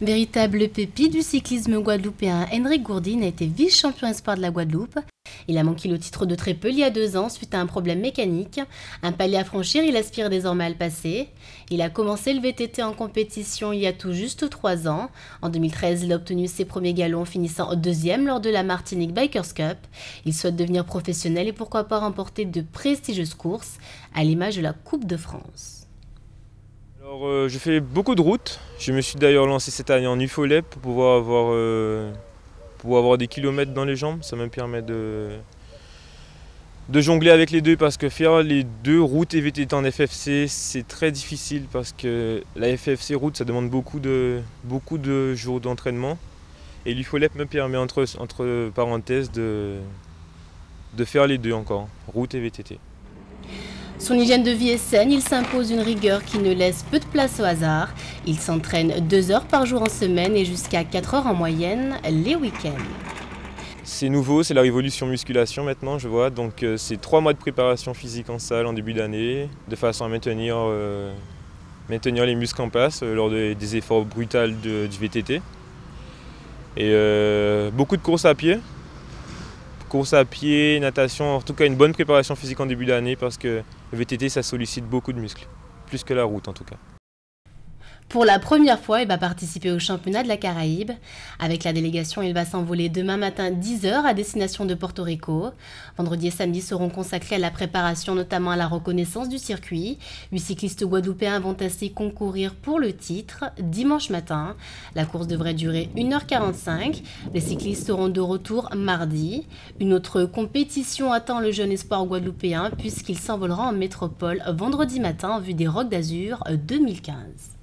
Véritable pépite du cyclisme guadeloupéen, Henrik Gourdin a été vice-champion espoir de la Guadeloupe. Il a manqué le titre de très peu il y a 2 ans suite à un problème mécanique. Un palier à franchir, il aspire désormais à le passer. Il a commencé le VTT en compétition il y a tout juste 3 ans. En 2013, il a obtenu ses premiers galons, finissant 2e lors de la Martinique Bikers Cup. Il souhaite devenir professionnel et pourquoi pas remporter de prestigieuses courses, à l'image de la Coupe de France. Alors, je fais beaucoup de routes. Je me suis d'ailleurs lancé cette année en UFOLEP pour pouvoir avoir des kilomètres dans les jambes. Ça me permet de jongler avec les deux parce que faire les deux routes et VTT en FFC, c'est très difficile parce que la FFC route, ça demande beaucoup de jours d'entraînement. Et l'UFOLEP me permet entre parenthèses de faire les deux encore, route et VTT. Son hygiène de vie est saine, il s'impose une rigueur qui ne laisse peu de place au hasard. Il s'entraîne 2 heures par jour en semaine et jusqu'à 4 heures en moyenne les week-ends. C'est nouveau, c'est la révolution musculation maintenant, je vois. Donc c'est 3 mois de préparation physique en salle en début d'année, de façon à maintenir les muscles en place lors des efforts brutaux du VTT. Et beaucoup de courses à pied. Course à pied, natation, en tout cas une bonne préparation physique en début d'année parce que le VTT ça sollicite beaucoup de muscles, plus que la route en tout cas. Pour la première fois, il va participer au championnat de la Caraïbe. Avec la délégation, il va s'envoler demain matin 10 h à destination de Porto Rico. Vendredi et samedi seront consacrés à la préparation, notamment à la reconnaissance du circuit. 8 cyclistes guadeloupéens vont ainsi concourir pour le titre dimanche matin. La course devrait durer 1h45. Les cyclistes seront de retour mardi. Une autre compétition attend le jeune espoir guadeloupéen puisqu'il s'envolera en métropole vendredi matin en vue des Rocs d'Azur 2015.